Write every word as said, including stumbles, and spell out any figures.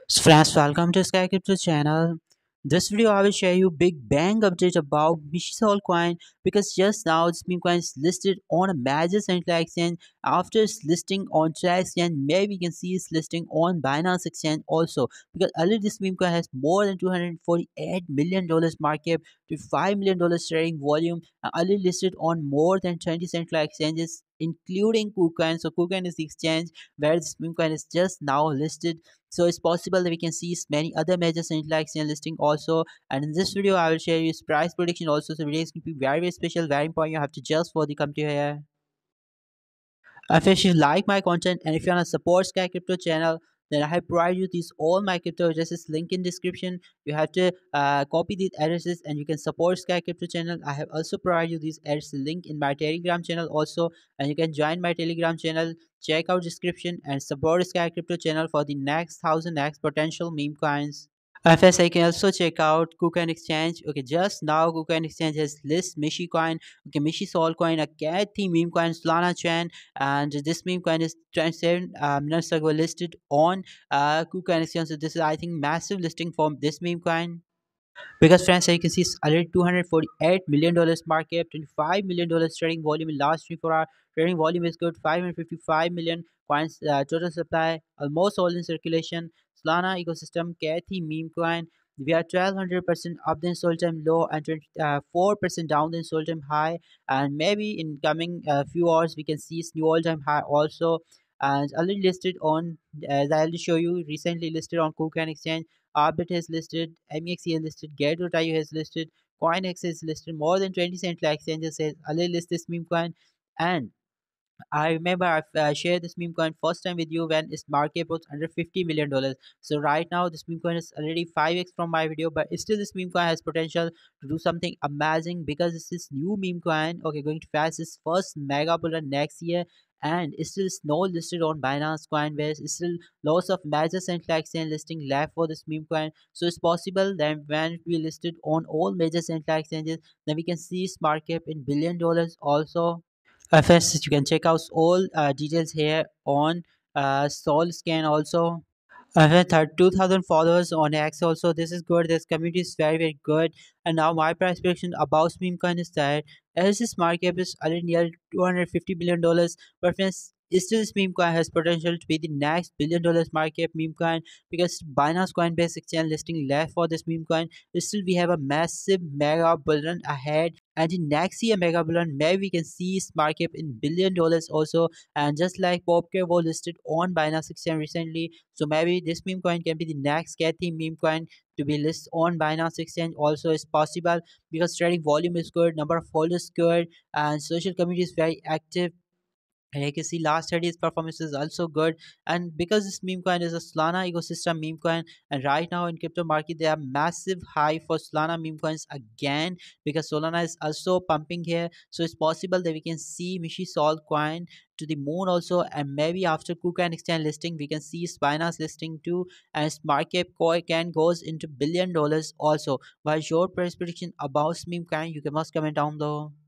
So friends, welcome to Sky Crypto channel. This video I will share you big bang update about Mishsol coin because just now this meme coin is listed on a major central exchange. After its listing on Trade exchange, maybe we can see its listing on Binance exchange also because earlier this meme coin has more than two hundred forty-eight million dollars market to five million dollars trading volume and earlier listed on more than twenty central exchanges including KuCoin. So KuCoin is the exchange where this meme coin is just now listed, so it's possible that we can see many other major central exchange listing also. And in this video I will share you its price prediction also. So video is going to be very very special, very important. You have to just for the come to here. If you like my content and if you want to support Sky Crypto channel, then I have provided you these all my crypto addresses link in description. You have to uh, copy these addresses and you can support Sky Crypto channel. I have also provided you these addresses link in my Telegram channel also, and you can join my Telegram channel. Check out description and support Sky Crypto channel for the next thousand X potential meme coins. F S I can also check out KuCoin Exchange. Okay, just now KuCoin Exchange has list Mishi coin, okay, Mishi Sol coin, a cat theme meme coin, Solana chain, and this meme coin is twenty-seven uh, minutes ago listed on uh, KuCoin Exchange. So this is I think massive listing for this meme coin. Because friends, as you can see, it's already two hundred forty-eight million dollars market, twenty-five million dollars trading volume in last twenty-four hour. Trading volume is good, five hundred fifty-five million coins uh, total supply, almost all in circulation. Solana ecosystem, Kathy meme coin. We are twelve hundred percent up the install time low and twenty-four percent down the install time high. And maybe in coming uh, few hours, we can see its new all time high also. And already listed on, as I'll show you, recently listed on KuCoin Exchange. Arbit has listed, M E X has listed, Get.io has listed, CoinEx has listed, more than twenty central exchanges has already listed this meme coin. And I remember I've uh, shared this meme coin first time with you when its market was under fifty million dollars. So right now this meme coin is already five x from my video, but still this meme coin has potential to do something amazing because this is new meme coin. Okay, going to fast its first mega bull run next year, and it still is no listed on Binance, Coinbase. It's still lots of major central exchange listing left for this meme coin. So it's possible that when we listed on all major central exchanges, then we can see its market in billion dollars also. F S, you can check out all uh, details here on uh, Sol Scan also. I have had two thousand followers on X also. This is good. This community is very, very good. And now my price prediction about meme coin is that as this market is already near two hundred fifty billion dollars, but friends, still this meme coin has potential to be the next billion dollars market meme coin because Binance Coinbase exchange listing left for this meme coin. Still, we have a massive mega bull run ahead. And in next year mega bull run, maybe we can see this market in billion dollars also. And just like Popcare was listed on Binance exchange recently, so maybe this meme coin can be the next Kathy meme coin to be listed on Binance exchange also is possible because trading volume is good, number of holders good, and social community is very active. And I can see last thirty's performance is also good. And because this meme coin is a Solana ecosystem meme coin, and right now in crypto market, they are massive high for Solana meme coins again because Solana is also pumping here. So it's possible that we can see Mishi Sol coin to the moon also. And maybe after KuCoin exchange listing, we can see Binance listing too. And its market coin can goes into billion dollars also. What is your price prediction about meme coin? You can must comment down below.